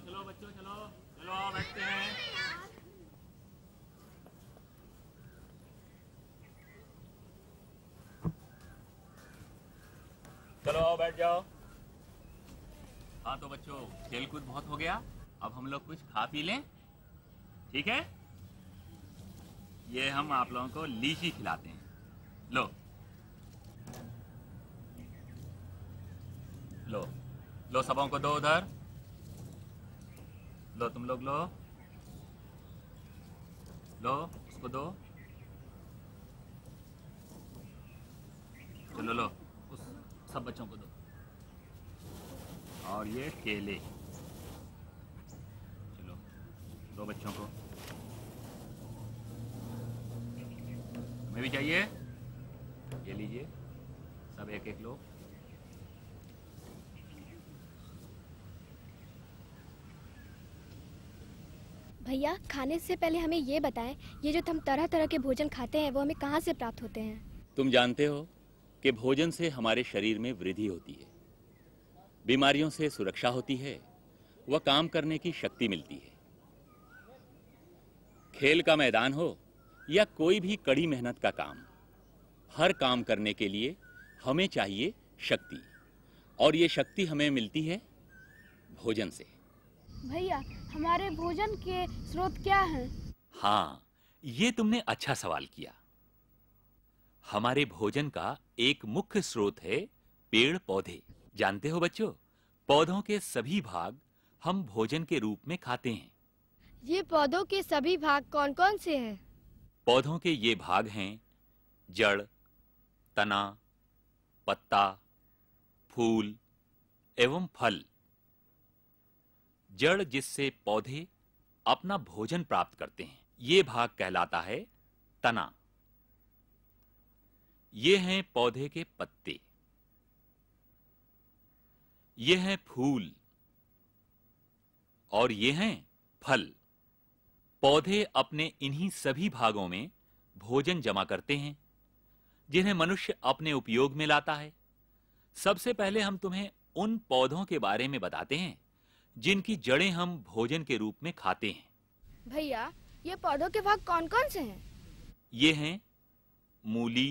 चलो बच्चों चलो चलो आओ बैठते हैं। चलो आओ बैठ जाओ। हाँ तो बच्चों खेल कूद बहुत हो गया, अब हम लोग कुछ खा पी लें, ठीक है? ये हम आप लोगों को लीची खिलाते हैं, लो लो लो, सबों को दो उधर, लो तुम लोग लो लो, उसको दो, चलो लो, उस सब बच्चों को दो। और ये केले, चलो दो बच्चों को, तुम्हें भी चाहिए? ये लीजिए, सब एक एक लो। भैया खाने से पहले हमें ये बताएं, ये जो हम तरह तरह के भोजन खाते हैं वो हमें कहाँ से प्राप्त होते हैं? तुम जानते हो कि भोजन से हमारे शरीर में वृद्धि होती है, बीमारियों से सुरक्षा होती है, व काम करने की शक्ति मिलती है। खेल का मैदान हो या कोई भी कड़ी मेहनत का काम, हर काम करने के लिए हमें चाहिए शक्ति, और ये शक्ति हमें मिलती है भोजन से। भैया हमारे भोजन के स्रोत क्या हैं? हाँ, ये तुमने अच्छा सवाल किया। हमारे भोजन का एक मुख्य स्रोत है पेड़ पौधे। जानते हो बच्चों, पौधों के सभी भाग हम भोजन के रूप में खाते हैं। ये पौधों के सभी भाग कौन-कौन से हैं? पौधों के ये भाग हैं जड़, तना, पत्ता, फूल एवं फल। जड़ जिससे पौधे अपना भोजन प्राप्त करते हैं, ये भाग कहलाता है तना। ये हैं पौधे के पत्ते, ये हैं फूल, और ये हैं फल। पौधे अपने इन्हीं सभी भागों में भोजन जमा करते हैं, जिन्हें मनुष्य अपने उपयोग में लाता है। सबसे पहले हम तुम्हें उन पौधों के बारे में बताते हैं जिनकी जड़ें हम भोजन के रूप में खाते हैं। भैया ये पौधों के भाग कौन-कौन से हैं? ये हैं मूली,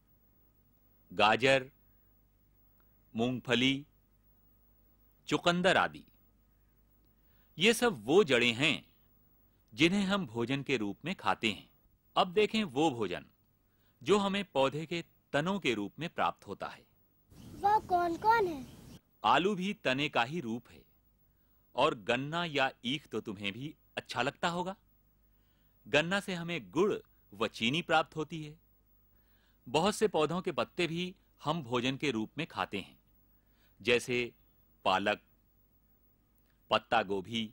गाजर, मूंगफली, चुकंदर आदि। ये सब वो जड़ें हैं जिन्हें हम भोजन के रूप में खाते हैं। अब देखें वो भोजन जो हमें पौधे के तनों के रूप में प्राप्त होता है। वो कौन-कौन है? आलू भी तने का ही रूप है, और गन्ना या ईख तो तुम्हें भी अच्छा लगता होगा। गन्ना से हमें गुड़ व चीनी प्राप्त होती है। बहुत से पौधों के पत्ते भी हम भोजन के रूप में खाते हैं, जैसे पालक, पत्ता गोभी,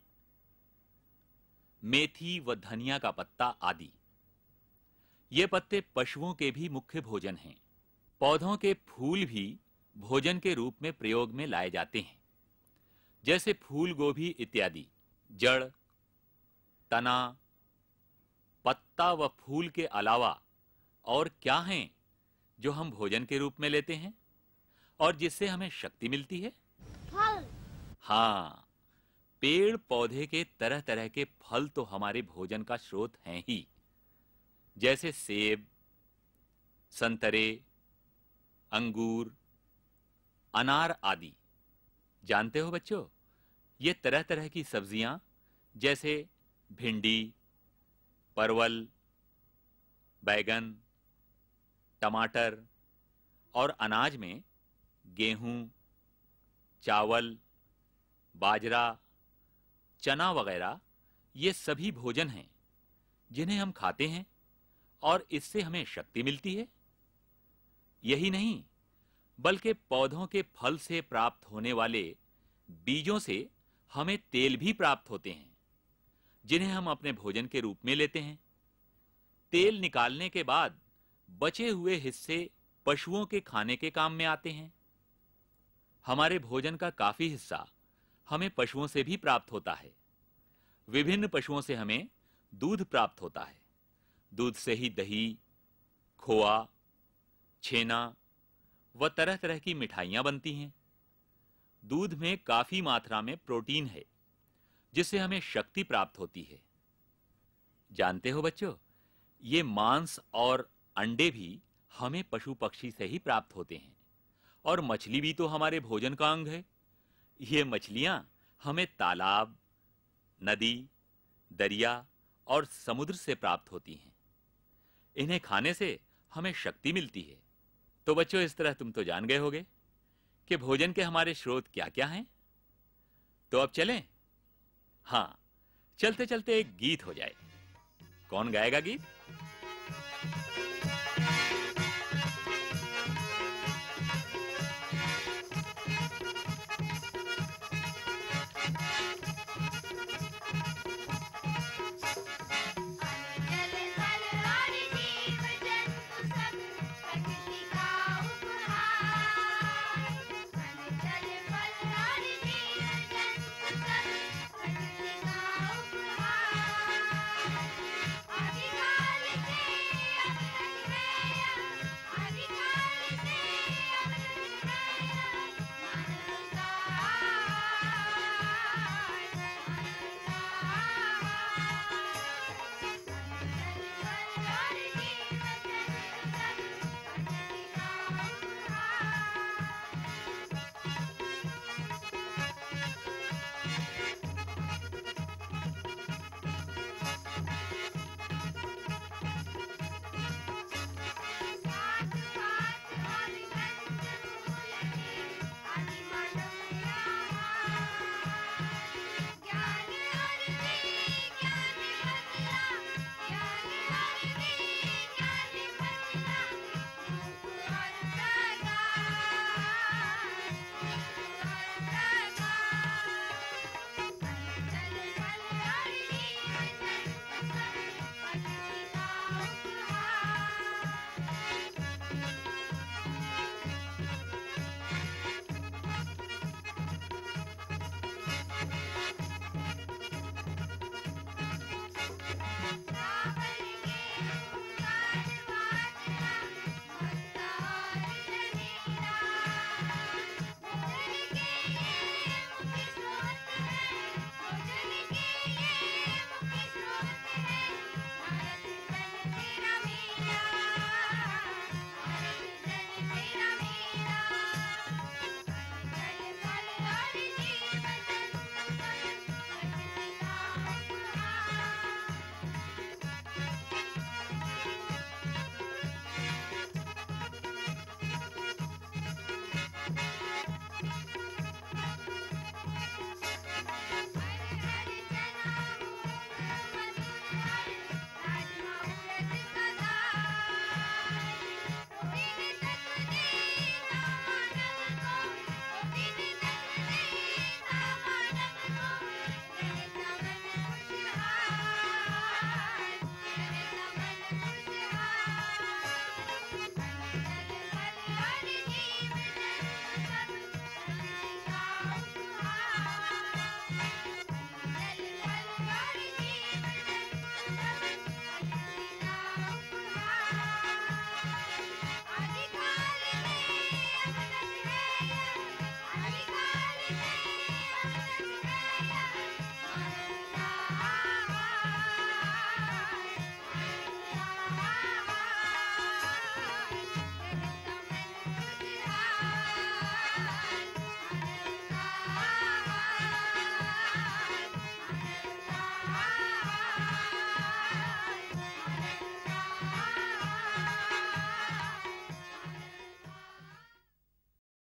मेथी व धनिया का पत्ता आदि। ये पत्ते पशुओं के भी मुख्य भोजन हैं। पौधों के फूल भी भोजन के रूप में प्रयोग में लाए जाते हैं, जैसे फूल गोभी इत्यादि। जड़, तना, पत्ता व फूल के अलावा और क्या हैं जो हम भोजन के रूप में लेते हैं और जिससे हमें शक्ति मिलती है? फल। हाँ, पेड़ पौधे के तरह तरह के फल तो हमारे भोजन का स्रोत हैं ही, जैसे सेब, संतरे, अंगूर, अनार आदि। जानते हो बच्चों, ये तरह तरह की सब्जियां जैसे भिंडी, परवल, बैगन, टमाटर और अनाज में गेहूं, चावल, बाजरा, चना वगैरह, ये सभी भोजन हैं जिन्हें हम खाते हैं और इससे हमें शक्ति मिलती है। यही नहीं, बल्कि पौधों के फल से प्राप्त होने वाले बीजों से हमें तेल भी प्राप्त होते हैं, जिन्हें हम अपने भोजन के रूप में लेते हैं। तेल निकालने के बाद बचे हुए हिस्से पशुओं के खाने के काम में आते हैं। हमारे भोजन का काफी हिस्सा हमें पशुओं से भी प्राप्त होता है। विभिन्न पशुओं से हमें दूध प्राप्त होता है। दूध से ही दही, खोआ, छेना व तरह तरह की मिठाइयां बनती हैं। दूध में काफी मात्रा में प्रोटीन है, जिससे हमें शक्ति प्राप्त होती है। जानते हो बच्चों, ये मांस और अंडे भी हमें पशु पक्षी से ही प्राप्त होते हैं, और मछली भी तो हमारे भोजन का अंग है। ये मछलियां हमें तालाब, नदी, दरिया और समुद्र से प्राप्त होती हैं। इन्हें खाने से हमें शक्ति मिलती है। तो बच्चों, इस तरह तुम तो जान गए होगे कि भोजन के हमारे स्रोत क्या-क्या हैं। तो अब चलें? हाँ, चलते चलते एक गीत हो जाए। कौन गाएगा गीत?